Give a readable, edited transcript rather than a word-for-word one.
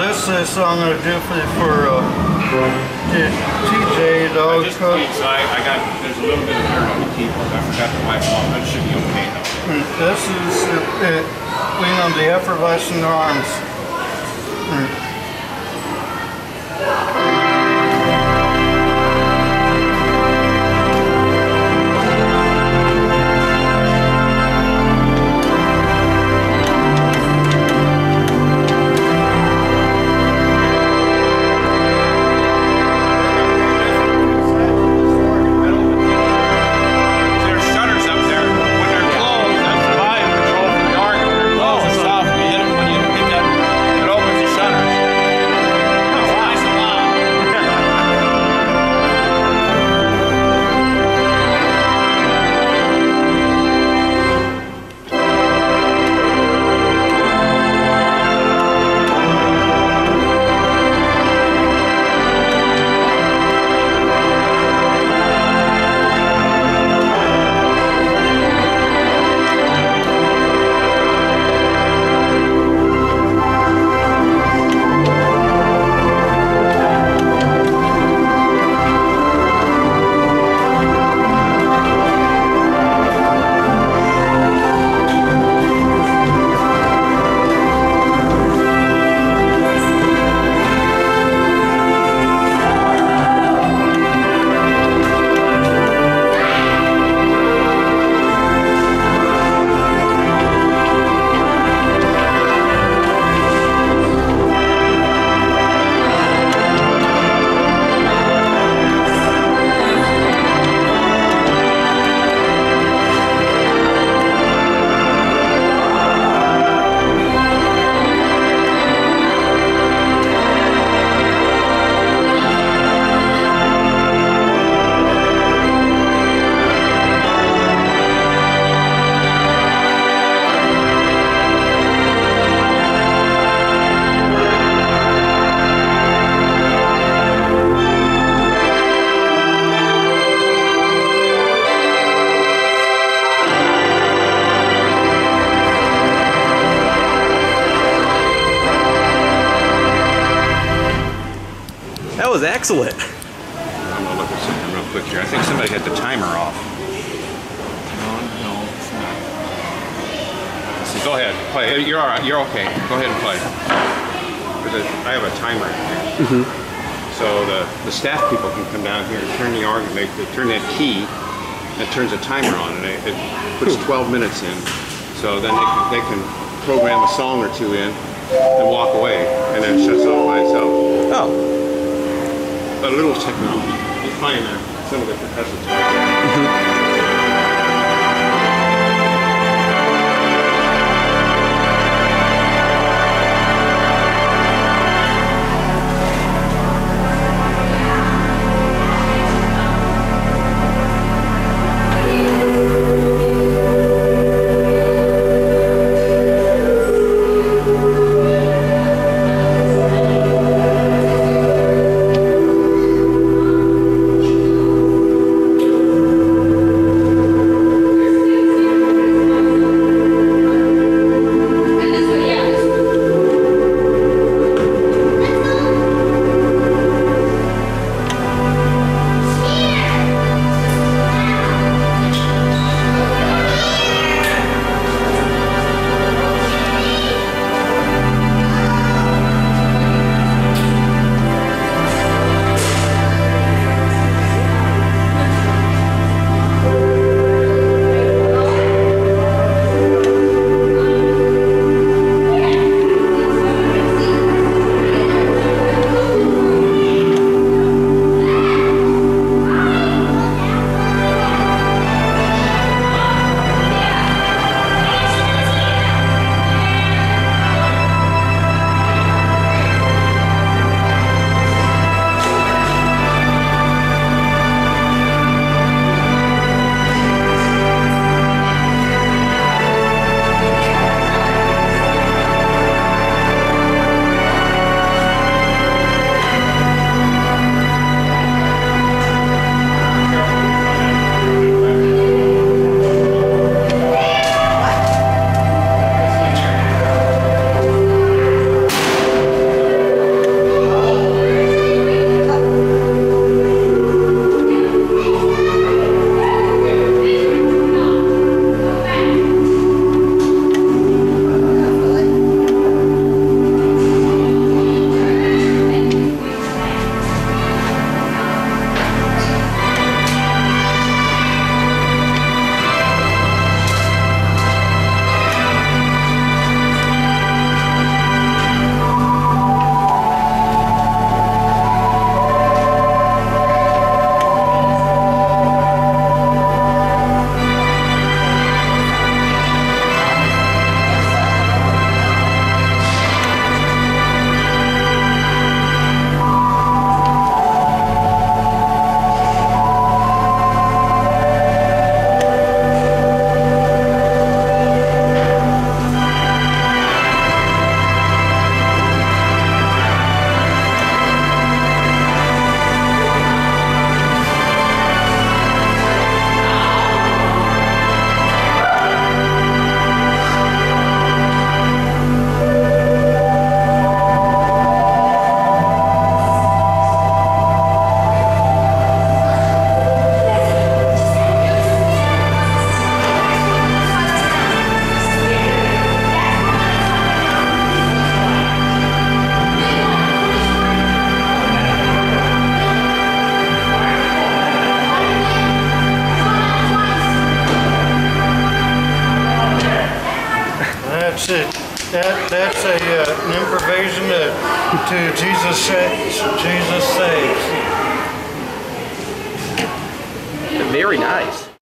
this song I'm gonna do for TJ dog cook. There's a little bit of dirt on the keyboard. I forgot to wipe off. That should be okay though. This is Lean on the Effervescent Arms. That was excellent. I'm gonna look at something real quick here. I think somebody had the timer off. No, it's not. Let's see, go ahead, play. You're all right. You're okay. Go ahead and play. I have a timer in here. So the staff people can come down here and turn the organ, they turn that key, that turns a timer on, and it puts 12 minutes in. So then they can program a song or two in and walk away, and then it shuts off by itself. Oh. A little technology. He's playing some of the percussive stuff. That's an improvisation to Jesus Saves. Very nice.